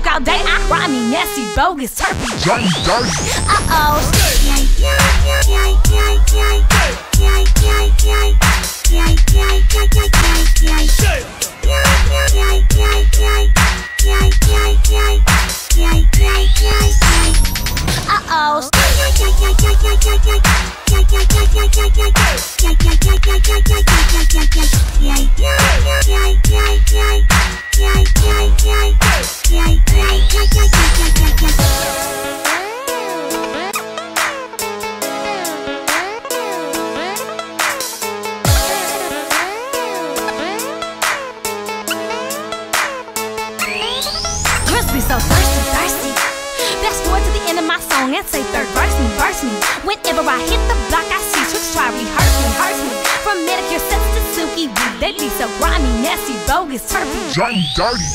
smoke all day. I rhyme me nasty, bogus, turpy, dirty, dirty. Be so thirsty, thirsty. Fast forward to the end of my song and say third verse me. Whenever I hit the block, I see tricks try rehearse me. From manicure sets to silky weed, they be so grimy, nasty, bogus, turpy, dirty, dirty.